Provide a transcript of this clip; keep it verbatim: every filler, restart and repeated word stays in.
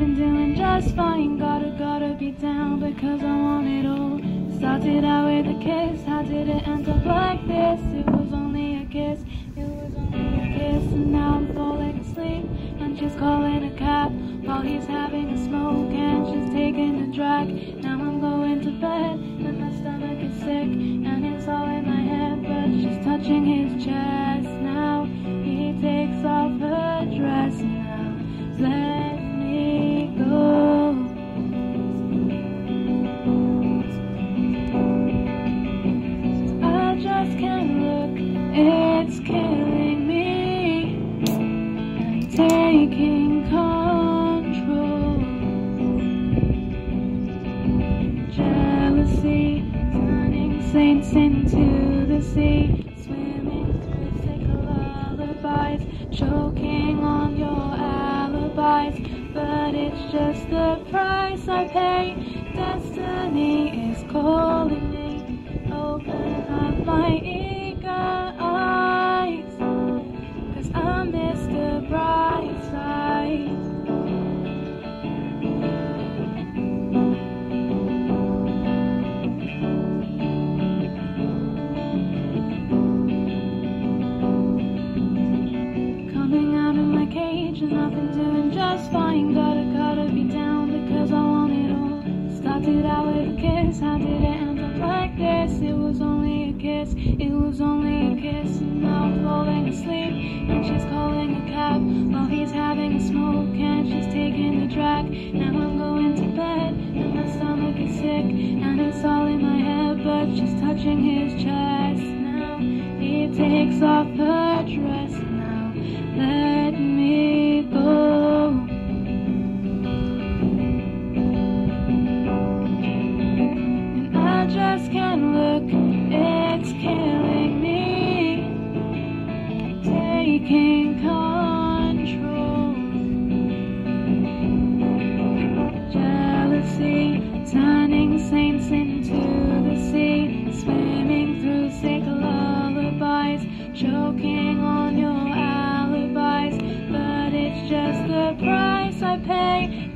been doing just fine. Gotta, gotta be down because I want it all. Started out with a kiss, how did it end up like this? It was only a kiss, it was only a kiss. And now I'm falling asleep and she's calling a cab while he's having a smoke and she's taking a drag. Now I'm going to bed and my stomach is sick and it's all in my head, but she's touching his chest. Now he takes off her dress. Now let me go. I just can't look, it's killing me and taking control. Jealousy turning saints into the sea, swimming through sick lullabies, choking on your alibis. But it's just the price I pay. Destiny is calling me. Open up my eager eyes, 'cause I miss the bright side. Coming out of my cage and I've been doing just fine. Gotta, gotta be down because I want it all. Started out with a kiss, how did it end up like this? It was only a kiss, it was only a kiss. And now I'm falling asleep and she's calling a cab while he's having a smoke and she's taking a drag. Now I'm going to bed and my stomach is sick and it's all in my head, but she's touching his chest. Now he takes off her dress. Now let me go. I just can't look, it's killing me, taking control. Jealousy turning saints into the sea, swimming through sick lullabies, choking on your alibis. But it's just the price I pay.